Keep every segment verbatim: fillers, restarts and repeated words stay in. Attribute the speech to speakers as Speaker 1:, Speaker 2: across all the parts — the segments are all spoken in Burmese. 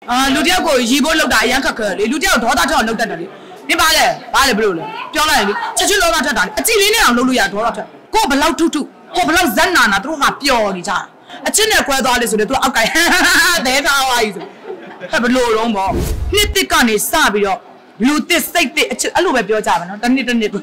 Speaker 1: အာလူတယောက်ကိုရီဖို့လောက်တာအရန်ခက်ခဲလေလူတယောက်ဒေါသထောက်လောက်တတ်တယ်လေနင်ပါလေပါလေဘလို့လဲပြောလိုက်လေချက်ချင်းလောကထက်တာအကြည့်လေးနဲ့အောင်လုပ်လို့ရဒေါသထက်ကိုဘလောက်ထုထုကိုဘလောက်ဇက်နာနာသူတို့ကပျော်နေကြအချင်းနဲ့ကွဲသွားလေဆိုလေသူတို့အောက်ကတဲထားသွားပြီဆိုဟဲ့ဘလို့လုံးပေါ့နှစ်တစ်ကနေစပြီးတော့လူတစ်စိတ်တစ်အချင်းအဲ့လိုပဲပြောကြပါနော်တစ်နှစ်တစ်နှစ်ဟို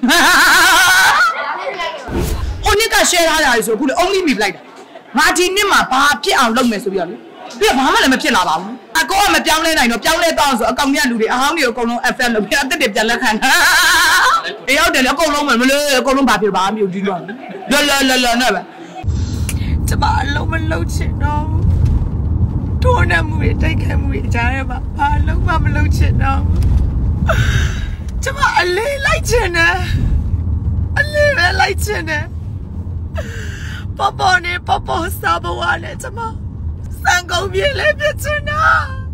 Speaker 1: နှစ်က share ထားတာဆိုခုလေ only me လိုက်တာငါဒီနှစ်မှာဘာဖြစ်အောင်လုပ်မယ်ဆိုပြီးတော့လေပြဘာမှလည်းမဖြစ်လာပါဘူးအကောကမပြောင်းလဲနိုင်တော့ပြောင်းလဲတော့ဆိုအကောင်ကြီးကလူတွေအဟောင်းတွေအကုန်လုံး F M လုပ်ပြအတက်တွေပြန်လက်ခံတာအေးဟုတ်တယ်လေအကုန်လုံးမလို့အကုန်လုံးဘာဖြစ်ဘာမျိုးဒီတော့လောလောလောလောနဲ့ပဲကျမအလုံးမလုံးချင်တော့ထိုးနေမှုတွေတိုက်ခိုက်မှုတွေကြားရပါဘာလုံးမမလုံးချင်တော့ကျမအလေးလိုက်ချင်တယ်အလေးပဲလိုက်ချင်တယ်ပပနဲ့ပပစားဘဝနဲ့ကျမစံကုန်ပြေးလေးပြချင်တာ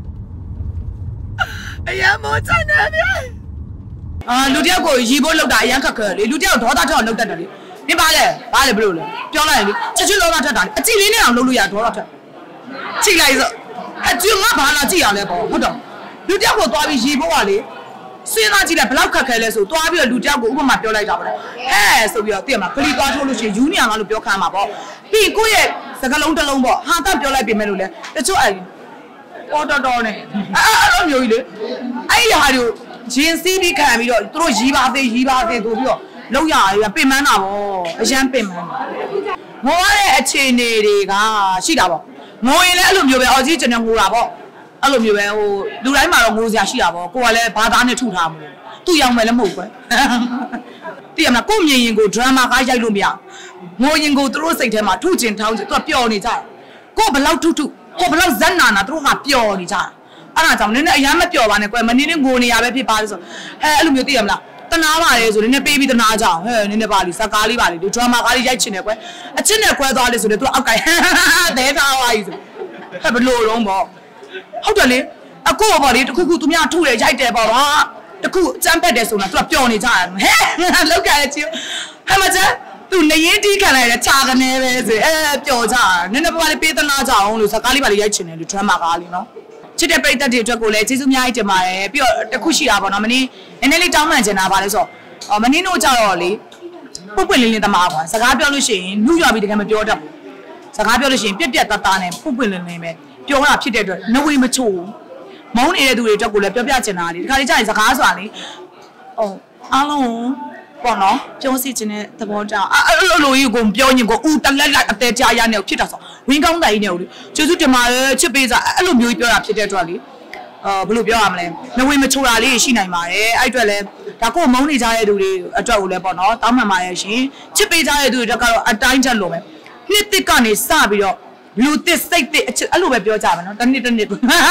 Speaker 1: အရာမောချင်တယ်ဗျအာလူတယောက်ကိုရီဖို့လောက်တာအရန်ခက်ခဲလေလူတယောက်ဒေါသထောက်လောက်တတ်တယ်လေနင်ပါလေပါလေဘလို့လဲပြောလိုက်လေချက်ချင်းလောကထက်တာအကြည့်လေးနဲ့အောင်လုပ်လို့ရဒေါသထက်ကြည့်လိုက်စို့အကျငါဘာလာကြည့်ရလဲပေါ့ဟုတ်တော့လူတယောက်ကိုသွားပြီးရီဖို့ကလေစဉ်းစားကြည့်လိုက်ဘလောက်ခက်ခဲလဲဆိုသွားပြီးတော့လူတယောက်ကိုဥပမာပြောလိုက်တာပေါ့ဟဲ့ဆိုပြီးတော့သိရမှာခလီသွားထိုးလို့ရှိရင်ယူနီယံကလို့ပြောခံမှာပေါ့ပြီးကိုယ့်ရဲ့စကလုံးတစ်လုံးပေါ့ဟာတော့ပြောလိုက်ပြင်မဲ့လို့လဲတချို့အဲ့တော်တော်တော်နဲ့အဲ့လိုမျိုးကြီးလေအဲ့ဒီဟာတွေကိုဂျင်းစီးပြီးခံပြီးတော့သူတို့ရီပါသေးရီပါသေးဆိုပြီးတော့လောက်ရရပင်မန်းတာပေါ့အရန်ပင်မန်းငိုရတဲ့အခြေအနေတွေကရှိတာပေါ့ငိုရင်လည်းအဲ့လိုမျိုးပဲအော်ကြီးကျွန်တော်ငိုတာပေါ့အဲ့လိုမျိုးပဲဟိုလူတိုင်းမှာတော့ငိုစရာရှိတာပေါ့ကိုကလည်းဘာသားနဲ့ထုထားမှာသူ့ရောက်မယ်လည်းမဟုတ်ပဲသိရမလားကိုမြင်ရင်ကိုဒရမာကားရိုက်လို့မရငိုရင်ကိုသူတို့စိတ်ထဲမှာထုချင်ထောင်းချင်သူကပျော်နေကြတယ်ကိုဘလောက်ထုထုကိုဘလောက်ဇက်နာနာသူတို့ကပျော်နေကြတယ်အဲ့ဒါကြောင့်နည်းနည်းအရမ်းမပျော်ပါနဲ့ကွယ်မနည်းနည်းငိုနေရပဲဖြစ်ပါလို့ဆိုအဲအဲ့လိုမျိုးသိရမလားတနာပါလေဆိုနည်းနည်းပေးပြီးတနာကြအောင်ဟဲ့နည်းနည်းပါလीဇက်ကားလေးပါလေဒီဒရမာကားလေးရိုက်ချင်တယ်ကွယ်အချင်းနဲ့ကွဲသွားလေဆိုလေသူအောက်ကတဲထားသွားပြီဆိုဟဲ့ဘလို့လုံးပေါ့ဟုတ်တယ်လေအကိုပေါ့လေတခုခုသူများထုတယ်ရိုက်တယ်ပေါ့ဟာတခုအကျန်းပက်တယ်ဆိုတော့သူကပျော်နေကြတယ်ဟဲ့လောက်ကြရချင်းဟဲ့မကျသူနေရင်တီးခံလိုက်တဲ့ခြာကနေပဲဆိုအဲပျော်ကြနည်းနည်းပါးပါးလေးပေးသနာကြအောင်လို့ဇက်ကားလေးပါလေးရိုက်ချင်တယ်လို့ drama ကားလေးနော်ချစ်တဲ့ပရိသတ်တွေအတွက်ကိုလည်းကျေးဇူးအများကြီးတင်ပါတယ်ပြီးတော့တခုရှိတာပေါ့နော်မင်းနည်းနည်းလေးတောင်းပန်ချင်တာပါလဲဆိုတော့မင်းတို့ကြတော့လေပုတ်ပွင့်လေးလေးတမကွာစကားပြောလို့ရှိရင်နှူးရွာပြီးတကယ်မပြောတတ်ဘူးစကားပြောလို့ရှိရင်ပြက်ပြက်တတ်တာနဲ့ပုတ်ပွင့်လေးလေးပဲပြောတာဖြစ်တဲ့အတွက်နဝေမချို့မုန်းနေတဲ့သူတွေအတွက်ကိုလည်းပြောပြချင်တာလေဒီခါလေးကြာရင်စကားဆိုတာလေဟိုအားလုံးပေါ့နော်ပြောစီချင်တဲ့သဘောကြောင့်အဲ့လိုလိုကြီးကိုပြောရင်ကိုဦးတလက်လက်အသေးကြာရနေဖြစ်တာဆိုဝင်းကောင်းတိုင်နေဦးလေကျေးဇူးတင်ပါတယ်ချစ်ပေးစားအဲ့လိုမျိုးကြီးပြောတာဖြစ်တဲ့အတွက်လေအာဘယ်လိုပြောရမလဲနဝေမချိုတာလေးရှိနိုင်ပါတယ်အဲ့အတွက်လည်းဒါကိုမုန်းနေကြတဲ့သူတွေအတွက်ကိုလည်းပေါ့နော်တောင်းပန်ပါတယ်ရှင်ချစ်ပေးကြတဲ့သူတွေအတွက်ကတော့အတိုင်းချက်လို့ပဲနှစ်တစ်ကနေစပြီးတော့လူတစ်စိတ်တစ်အဲ့လိုပဲပြောကြပါနော်တစ်နှစ်တစ်နှစ်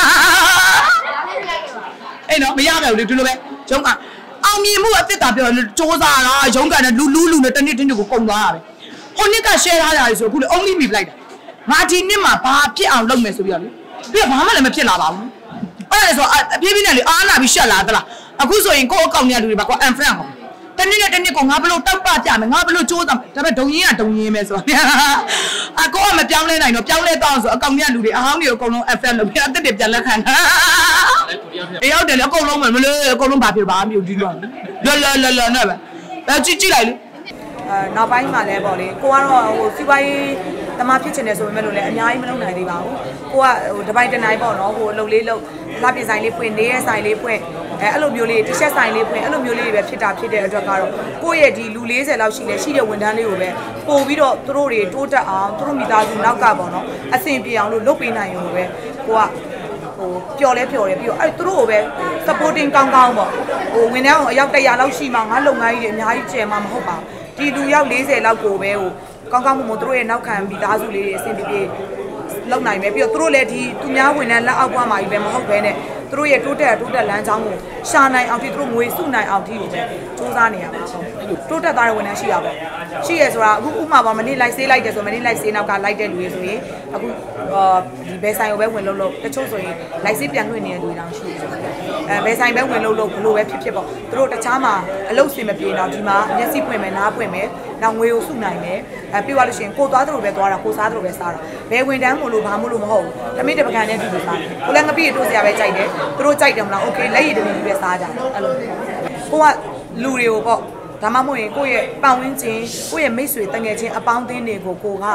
Speaker 1: အဲ့နော်မရပါဘူးလေဒီလိုပဲကျုံးကအောင်မြင်မှုအသက်တာပြောစ조사တာရုံးကန်နဲ့လူလူလူနဲ့တစ်နှစ်တစ်နှစ်ကိုကုန်သွားတာပဲဟိုနှစ်က share ထားတာဆိုခုလေ only me လိုက်တာငါဒီနှစ်မှာဘာဖြစ်အောင်လုပ်မယ်ဆိုပြီးတော့လေပြဘာမှလည်းမဖြစ်လာပါဘူးအဲ့ဒါဆိုအပြေးပြေးနဲ့လေအားလာပြီးရှက်လာသလားအခုဆိုရင်ကိုယ့်အကောင့်နဲ့လူတွေပါကွာ unfriend ဟောတနေ့နဲ့တနေ့ကိုငါဘလို့တောက်ပပြမယ်ငါဘလို့စ조사ဒါပေမဲ့ဒုံရင်းကဒုံရင်းပဲဆိုတော့အကောကမပြောင်းလဲနိုင်တော့ပြောင်းလဲတော့ဆိုအကောင့်နဲ့လူတွေအဟောင်းတွေအကုန်လုံး F M လုပ်ပြအတက်တွေပြန်လက်ခံတာအေးဟုတ်တယ်လေအကုန်လုံးမလို့အကုန်လုံးဘာဖြစ်ဘာမျိုးဒီတော့လောလောလောလောနဲ့ပဲအဲကြည့်ကြည့်လိုက်လေအဲနောက်ပိုင်းမှာလဲပေါ့လေကိုကတော့ဟိုစီးပွားရေးတမဖြစ်ချင်တယ်ဆိုပေမဲ့လို့လည်းအများကြီးမလုပ်နိုင်သေးပါဘူးကိုကဟိုတပိုင်တနိုင်ပေါ့နော်ဟိုအလုပ်လေးလုပ်လာပြဆိုင်လေးပွင့်နေရဲ့ဆိုင်လေးပွင့်အဲအဲ့လိုမျိုးလေးတီရှပ်ဆိုင်လေးပွင့်အဲ့လိုမျိုးလေးတွေပဲဖြစ်တာဖြစ်တဲ့အတွက်ကတော့ကိုယ့်ရဲ့ဒီလူ၄၀လောက်ရှိနေရှိတဲ့ဝန်ထမ်းလေးကိုပဲပို့ပြီးတော့သူတို့တွေတိုးတက်အောင်သူတို့မိသားစုနောက်ကပေါ့နော်အဆင်ပြေအောင်လို့လုပ်ပေးနိုင်ရုံပဲကိုကဟိုပျော်လဲပျော်တယ်ပြီးတော့အဲ့သူတို့ကိုပဲ supporting ကောင်းကောင်းပေါ့ဟိုဝန်ထမ်းအယောက်တစ်ရာလောက်ရှိမှငါလုပ်ငန်းကြီးတွေအများကြီးကျယ်မှာမဟုတ်ပါဘူးဒီလူယောက်၄၀လောက်ကိုပဲဟိုကောင်းကောင်းမွန်မွန်သူတို့ရဲ့နောက်ခံမိသားစုလေးတွေအဆင်ပြေပြေလောက်နိုင်မယ်ပြီးတော့သူတို့လည်းဒီသူများဝန်ထမ်းလက်အောက်ပွားမှာကြီးပဲမဟုတ်ဘဲနဲ့သူတို့ရဲ့တိုးတက်တိုးတက်လမ်းကြောင်းကို
Speaker 2: ရှာနိုင်အောင်ဒီတို့ငွေစုနိုင်အောင်ဒီကိုပဲစူးစမ်းနေရပါဘူးတိုးတက်သွားတဲ့ဝန်ထမ်းရှိရပါရှိရဆိုတာအခုဥမာပေါ်မနေ့လိုက်ဆေးလိုက်တယ်ဆိုမနေ့လိုက်ဆေးနောက်ကလိုက်တဲ့လူတွေဆိုရင်အခုဒီဘယ်ဆိုင်ကိုပဲဝင်လို့လို့တချို့ဆိုရင်လိုက်ဆေးပြန်လွှင့်နေတဲ့လူတွေတောင်ရှိတယ်အဲဘယ်ဆိုင်ပဲဝင်လို့လို့ဘလို့ပဲဖြစ်ဖြစ်ပေါ့သူတို့တခြားမှာအလုပ်စင်မပြေတော့ဒီမှာမျက်စိပွင့်မယ်နားပွင့်မယ်နောက်ငွေကိုစုနိုင်မယ်အဲပြီးသွားလို့ရှိရင်ကိုသွားသူတို့ပဲသွားတာကိုစားသူတို့ပဲစားတာဘယ်ဝန်ထမ်းမို့လို့ဘာမို့လို့မဟုတ်ဘူးတမိတပကံနဲ့တူတူစားတယ်ကိုလည်းငပိရတိုးစရာပဲကြိုက်တယ်သူတို့ကြိုက်တယ်မလားโอเคလက်ရည်တမီပဲစားကြတယ်အဲ့လိုကိုကလူတွေကိုပေါ့ဒါမှမဟုတ်ရင်ကိုယ့်ရဲ့ပတ်ဝန်းကျင်ကိုယ့်ရဲ့မိတ်ဆွေတငယ်ချင်းအပေါင်းအသင်းတွေကိုကိုကအာ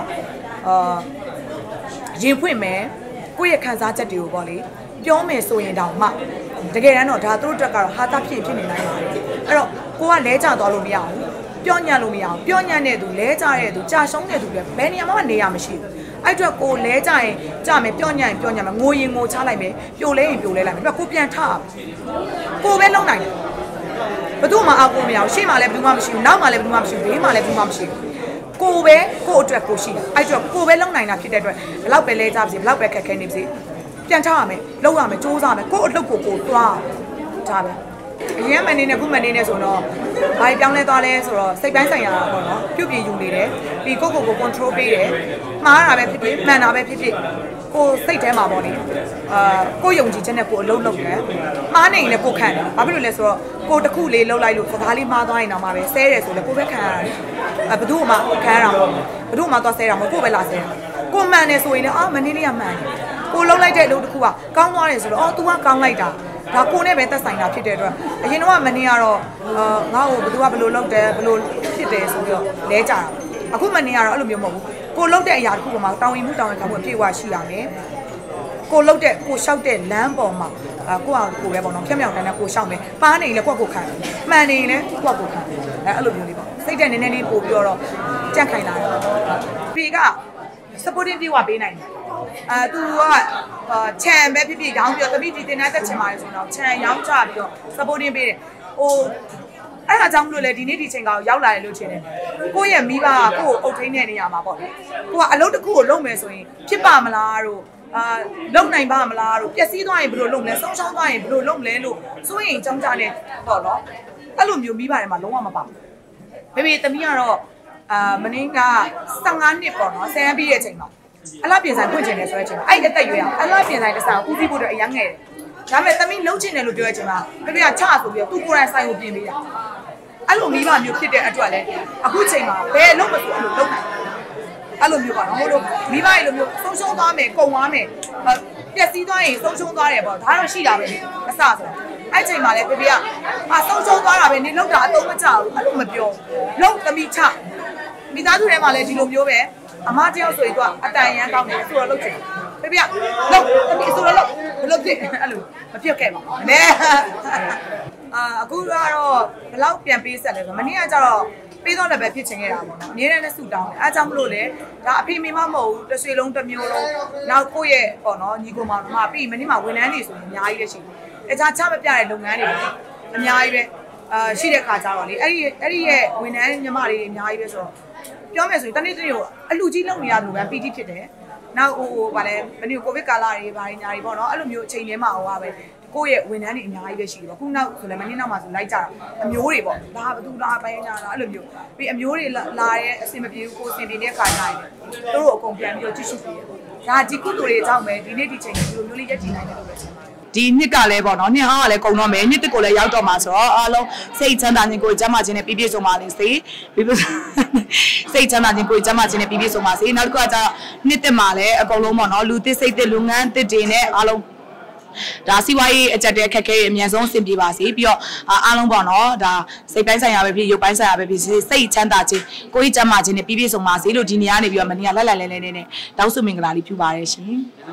Speaker 2: ရင်ဖွင့်မယ်ကိုယ့်ရဲ့ခံစားချက်တွေကိုပေါ့လေပြောမယ်ဆိုရင်တောင်မှတကယ်တမ်းတော့ဒါသူတို့တက်ကတော့ဟာတာဖြစ်ဖြစ်နေနိုင်ပါတယ်အဲ့တော့ကိုကလဲကျသွားလို့မရဘူးပြောညံ့လို့မရအောင်ပြောညံ့တဲ့သူလဲကျတဲ့သူကြာရှုံးတဲ့သူလည်းဘယ်နေရာမှနေရမရှိဘူးအဲ့အတွက်ကိုလဲကြရင်ကြမယ်ပြောညံ့ရင်ပြောညံ့မယ်ငိုရင်ငိုချလိုက်မယ်ပြိုလဲရင်ပြိုလဲလိုက်မယ်ပြီးတော့ကိုပြန်ထကိုပဲလုံးနိုင်တယ်ဘယ်သူမှအကူမရအောင်ရှေ့မှာလည်းဘယ်သူမှမရှိဘူးနောက်မှာလည်းဘယ်သူမှမရှိဘူးဘေးမှာလည်းဘယ်သူမှမရှိဘူးကိုပဲကိုအတွက်ကိုရှိတယ်အဲ့အတွက်ကိုပဲလုံးနိုင်တာဖြစ်တဲ့အတွက်ဘယ်လောက်ပဲလဲကြပါစေဘယ်လောက်ပဲခက်ခဲနေပါစေပြန်ချရမယ်လုံးရမယ်စူးစမ်းမယ်ကို့အလုပ်ကိုကိုသွားဒါပဲအရင်မနေနဲ့ခုမနေနဲ့ဆိုတော့ဘာပြောင်းလဲသွားလဲဆိုတော့စိတ်ပိုင်းဆိုင်ရာပေါ့နော်ပြုတ်ပြယူနေတယ်ပြီးကိုကိုကို control ပေးတယ်မှားတာပဲဖြစ်ဖြစ်မှန်တာပဲဖြစ်ဖြစ်ကိုစိတ်ထဲမှာပေါ့လေအာကိုယုံကြည်ချက်နဲ့ကိုအလုပ်လုပ်တယ်မှားနေရင်လည်းကိုခံတယ်ဘာဖြစ်လို့လဲဆိုတော့ကိုတစ်ခုလေးလှုပ်လိုက်လို့စကားလေးမှားသွားရင်တော့မှပဲဆဲတယ်ဆိုလည်းကိုပဲခံရတယ်အဲဘယ်သူမှခံရတာမဟုတ်ဘူးဘယ်သူမှသွားဆဲတာမဟုတ်ကိုပဲလာဆဲတာကိုမှန်တယ်ဆိုရင်လည်းအာမနေ့လေးကမှန်တယ်ကိုလှုပ်လိုက်တဲ့အလုပ်တစ်ခုကကောင်းသွားတယ်ဆိုတော့အော် तू ကကောင်းလိုက်တာဒါကိုနဲ့ပဲသက်ဆိုင်တာဖြစ်တဲ့အတွက်အရင်တော့မနေကတော့အာငါ့ကိုဘယ်သူကဘယ်လိုလုပ်တယ်ဘယ်လိုဖြစ်တယ်ဆိုပြီးတော့လဲကြတာအခုမနေကတော့အဲ့လိုမျိုးမဟုတ်ဘူးကိုလှုပ်တဲ့အရာတစ်ခုပေါ်မှာတောင်းရင်မှုတောင်းရင်ခံဖို့အပြည့်အဝရှိရမယ်ကိုလှုပ်တဲ့ကိုလျှောက်တဲ့လမ်းပေါ်မှာအာကိုကကိုပဲပေါ့နော်ဖြတ်မြောက်တန်းနဲ့ကိုလျှောက်မယ်ပါနေရင်လည်းကိုကကိုခံမှန်နေရင်လည်းကိုကကိုခံအဲအဲ့လိုမျိုးလေးပေါ့စိတ်တဲ့နည်းနည်းလေးပို့ပြီးတော့ကြက်ခိုင်လာတယ်ဖေက supporting ပြေးဝပေးနိုင်တယ်အာသူကခြံပဲဖြစ်ဖြစ်ရောင်းပြီးတော့တပိဒီတင်တဲ့ချင်ပါတယ်ဆိုတော့ခြံရောင်းချပြီးတော့ supporting ပေးတယ်ဟိုအဲ့ဒါကြောင့်မလို့လေဒီနေ့ဒီချိန်ကောင်ရောက်လာတယ်လို့ထင်တယ်ကိုယ့်ရဲ့မိဘကကိုယ့်ကိုအုပ်ထိန်းတဲ့နေရာမှာပေါ့ကိုကအလုပ်တစ်ခုကိုလုပ်မယ်ဆိုရင်ဖြစ်ပါမလားတို့အာလုံနိုင်ပါမလားတို့ပျက်စီးသွားရင်ဘယ်လိုလုပ်မလဲဆုံးရှုံးသွားရင်ဘယ်လိုလုပ်မလဲလို့စိုးရင်ကြောင်းကြနေပေါ့နော်အဲ့လိုမျိုးမိဘတွေမှာလုံးဝမပါဘူးဘေဘေသမီးကတော့အာမင်းကဆယ်ငါးနှစ်ပေါ့နော်ဆယ်န်းပြီးတဲ့အချိန်မှာအလားပြင်ဆိုင်ဖွင့်ချင်တယ်ဆိုတဲ့အချိန်မှာအဲ့အသက်ရွယ်အောင်အလားပြင်ဆိုင်တစ်စားဦးစီးဖို့အတွက်အရန်ငယ်တယ်ဒါပေမဲ့သမီးလုံးချင်တယ်လို့ပြောတဲ့အချိန်မှာဘေဘေကချဆိုပြီးတော့သူ့ကိုယ်တိုင်ဆိုင်ကိုပြင်ပေးတာအဲ့လိုမိဘမျိုးဖြစ်တဲ့အတွက်လည်းအခုချိန်မှာဘယ်လုံးမဆိုအဲ့လိုလုံးနိုင်အဲ့လိုမျိုးပါနော်ဟိုလိုမိဘရဲ့လိုမျိုးဆုံးရှုံးသွားမယ်ကုန်သွားမယ်ပျက်စီးသွားရင်ဆုံးရှုံးသွားတယ်ပေါ့ဒါတော့ရှိတာပဲအစဆိုအဲ့ချိန်မှာလည်းဘေဘေကအာဆုံးရှုံးသွားတာပဲနေလောက်တာအသုံးမချဘူးအဲ့လိုမပြောလုံးသမီးချမိသားစုထဲမှာလည်းဒီလိုမျိုးပဲအမတယောက်ဆိုရင်သူကအတန်ရန်ကောင်းတယ်ဆိုတော့လုပ်ချင်ဘေဘေကလုံးသမီးဆိုတော့လုပ်မလုပ်ဖြစ်အဲ့လိုမဖြစ်ခဲ့ပါဘူးနဲအာအခုကတော့ဘယ်လောက်ပြန်ပေးဆက်လဲဆိုမနေ့ကကျတော့ပေးတော့လည်းပဲဖြစ်ချင်ခဲ့တာပေါ့နော်အနည်းနဲ့ဆူတောင်းတယ်အားကြောင့်မလို့လေဒါအဖေမေမမဟုတ်ဘူးတစ်ဆွေလုံးတစ်မျိုးလုံးနောက်ကိုယ့်ရဲ့ပေါ့နော်ညီကိုမောင်တို့မှပြီးမနေ့မှဝန်ထမ်းတွေဆိုရင်အများကြီးလည်းရှိတယ်အခြားချမပြတဲ့လုပ်ငန်းတွေအများကြီးပဲအာရှိတဲ့ခါကျတော့လေအဲ့ဒီအဲ့ဒီရဲ့ဝန်ထမ်းညီမတွေအများကြီးပဲဆိုတော့ပြောမယ်ဆိုရင်တနေ့တနေ့ကိုအလူကြီးလုပ်နေရတယ်လို့ပဲပီတိဖြစ်တယ်နောက်ဟိုဗာလဲမနေ့ကိုဗစ်ကာလတွေဗာညာတွေပေါ့နော်အဲ့လိုမျိုးအချိန်ထဲမှာဟိုပါပဲကိုယ့်ရဲ့ဝန်ထမ်းတွေအများကြီးပဲရှိတယ်ပေါ့ခုနောက်ဆိုလည်းမနေ့နောက်မှဆိုလိုက်ကြတာအမျိုးတွေပေါ့ဒါဘသူလားပိုင်းညာလားအဲ့လိုမျိုးပြီးအမျိုးတွေလာတဲ့အဆင်မပြေဘူးကိုအဆင်ပြေတဲ့ခါကျရင်သူတို့အကုန်ပြန်ပြီးတော့ကြည့်ရှုပေးတယ်ပေါ့ဒါဒီကုသိုလ်တွေအကြောင်းပဲဒီနေ့ဒီချိန်ဒီလိုမျိုးလေးရက်တည်နိုင်တယ်လို့ပဲထင်ပါတယ်ဒီနှစ်ကလည်းပေါ့နော်နှစ်ဟောင်းကလည်းကုန်တော့မယ်နှစ်တစ်ကိုလည်းရောက်တော့မှာဆိုတော့အားလုံးစိတ်ချမ်းသာခြင်းကိုယ်ကျမ်းမာခြင်းနဲ့ပြည့်ပြည့်စုံပါလိမ့်စေပြီးပြီးစိတ်ချမ်းသာခြင်းကိုယ်ကျမ်းမာခြင်းနဲ့ပြည့်ပြည့်စုံပါစေနောက်တစ်ခုကကျတော့နှစ်တစ်မှာလည်းအကုန်လုံးပေါ့နော်လူသစ်စိတ်သစ်လူငန်းသစ်တွေနဲ့အားလုံးဒါစီဝါရေးအကြက်တဲ့ခက်ခဲအမြန်ဆုံးအဆင်ပြေပါစေပြီးတော့အားလုံးပေါ့နော်ဒါစိတ်ပိုင်းဆိုင်ရာပဲဖြစ်ရုပ်ပိုင်းဆိုင်ရာပဲဖြစ်စိတ်ချမ်းသာခြင်းကိုယ်ကျမ်းမာခြင်းနဲ့ပြည့်ပြည့်စုံပါစေလို့ဒီနေရာနေပြီးတော့မနေ့ကလက်လက်လဲလဲလဲနဲ့တောင်းဆိုမင်္ဂလာလေးပြုပါရရှင်